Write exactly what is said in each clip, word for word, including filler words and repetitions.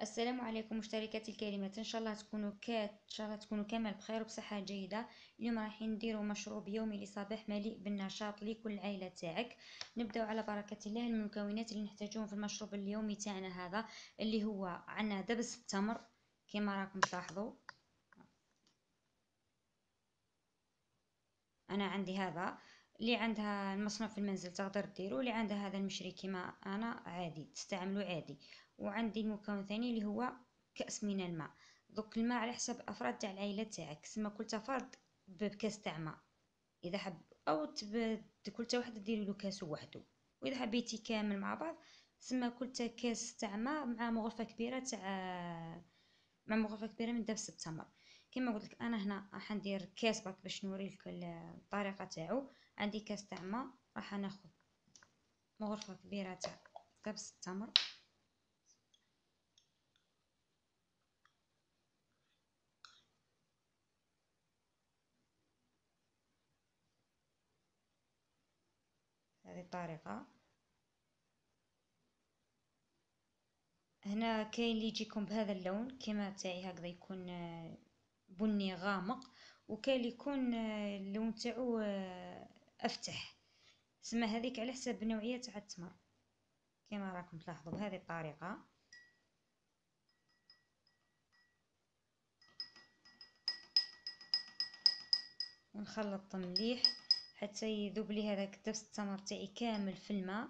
السلام عليكم مشتركاتي الكريمات، ان شاء الله تكونوا كات ان شاء الله تكونوا كامل بخير وبصحه جيده. اليوم راح نديروا مشروب يومي لصباح مليء بالنشاط لكل العائله تاعك. نبداو على بركه الله. المكونات اللي نحتاجوهم في المشروب اليومي تاعنا هذا اللي هو عندنا دبس التمر كما راكم تلاحظوا. انا عندي هذا، اللي عندها المصنوع في المنزل تقدر ديرو، اللي عندها هذا المشري كما انا عادي تستعملوا عادي. وعندي المكون الثاني اللي هو كأس من الماء. دوك الماء على حسب افراد تاع العائله تاعك، سما كل فرد بكاس تاع ماء اذا حب، او تب... كل واحد ديري له كاس وحده. واذا حبيتي كامل مع بعض سما كل كاس تاع ماء مع مغرفه كبيره تاع مع مغرفه كبيره من دبس التمر. كما قلت لك انا هنا راح ندير كاس برك باش نوريلك الطريقه تاعو. عندي كاس تاع ماء، راح ناخذ مغرفه كبيره تاع دبس التمر. هذه الطريقه. هنا كاين اللي يجيكم بهذا اللون كما تاعي هكذا، يكون بني غامق، وكاين اللي يكون اللون تاعو افتح. سما هذيك على حسب النوعيه تاع التمر كما راكم تلاحظوا بهذه الطريقه. ونخلط مليح حتى يذوب لي هذاك دبس التمر تاعي كامل في الماء.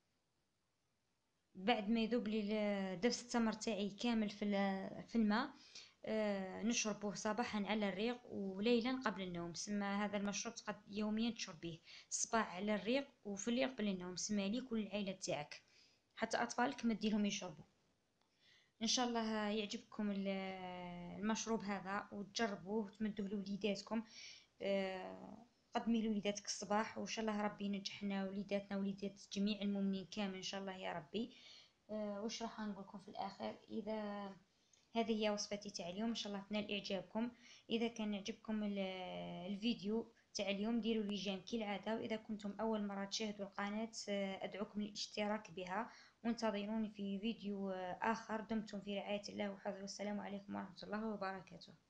بعد ما يذوب لي دبس التمر تاعي كامل في في الماء، آه نشربوه صباحا على الريق وليلا قبل النوم. سما هذا المشروب تقد يوميا تشربيه صباح على الريق وفي الليل قبل النوم، سما ليك وللعائله تاعك حتى اطفالك ما ديرهم يشربوا. ان شاء الله يعجبكم المشروب هذا وتجربوه وتمدوه لوليداتكم. آه قدمي لوليداتك الصباح، وان شاء الله ربي ينجحنا وليداتنا وليدات جميع المؤمنين كامل ان شاء الله يا ربي. آه واش راح نقول لكم في الاخر؟ اذا هذه هي وصفتي تاع اليوم، ان شاء الله تنال اعجابكم. اذا كان يعجبكم الفيديو تاع اليوم ديروا لي جيم كالعاده، واذا كنتم اول مره تشاهدوا القناه ادعوكم للاشتراك بها، وانتظروني في فيديو اخر. دمتم في رعايه الله وحفظه، والسلام عليكم ورحمه الله وبركاته.